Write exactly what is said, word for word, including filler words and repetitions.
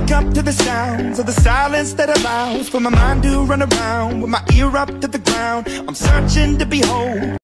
wake up to the sounds of the silence that allows for my mind to run around with my ear up to the ground. I'm searching to behold